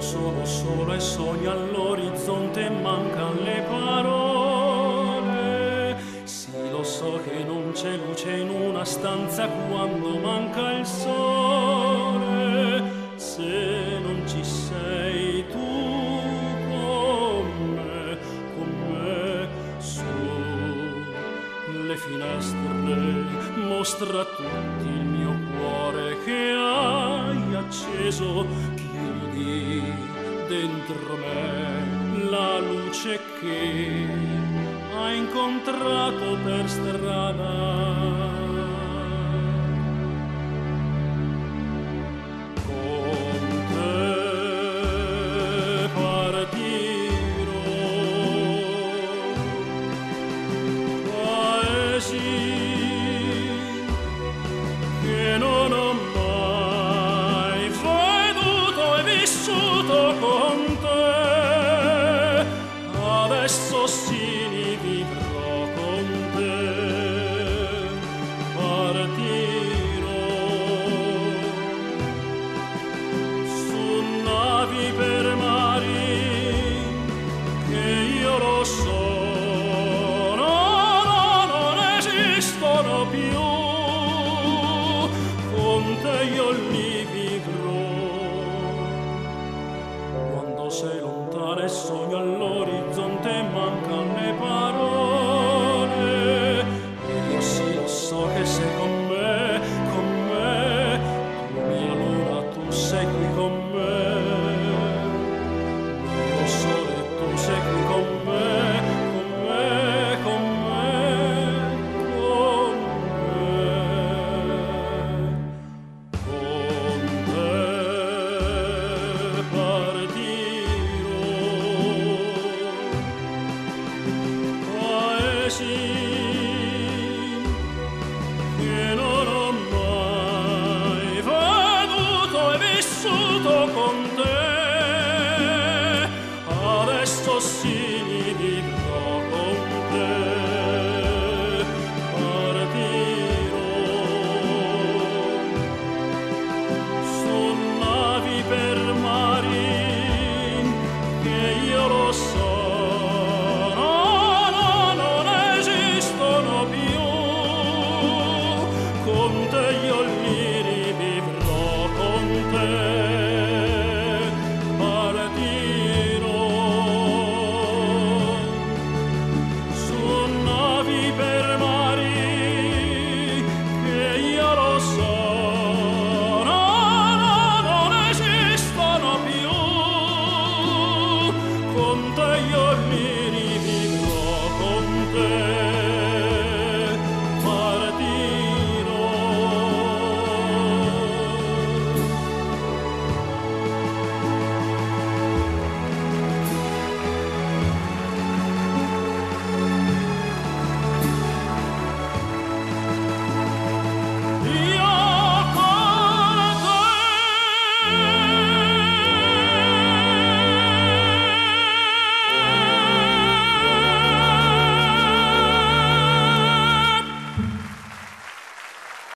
sono solo e sogno all'orizzonte, mancan le parole. Sì, lo so che non c'è luce in una stanza quando manca il sole. Se non ci sei tu con me, su le finestre mostra a tutti il mio cuore che hai acceso. Chiudi dentro me la luce che hai incontrato per strada.